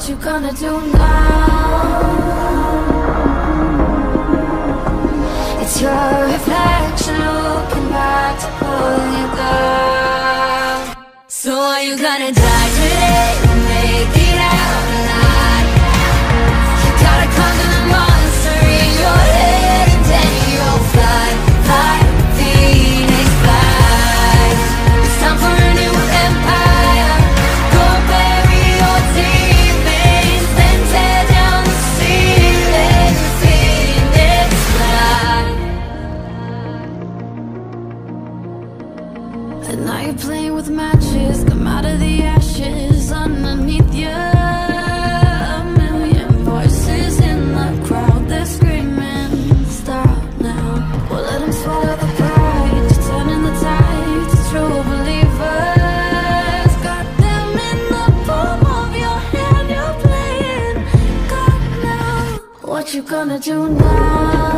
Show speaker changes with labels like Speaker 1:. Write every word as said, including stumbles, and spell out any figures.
Speaker 1: What you gonna do now? It's your reflection looking back to pull you down. So are you gonna die today or make it out alive? You gotta conquer the monster in your head, and then you'll fly, fly, Phoenix fly. It's time for a new empire. Go bury your demons, then tear down the ceiling, Phoenix fly. And now you're playing with matches, come out of the ashes underneath you. A million voices in the crowd, they're screaming, stop now. Well, let them swallow the pride, you're turning the tide to true believers. Got them in the palm of your hand, you're playing God now. What you gonna do now?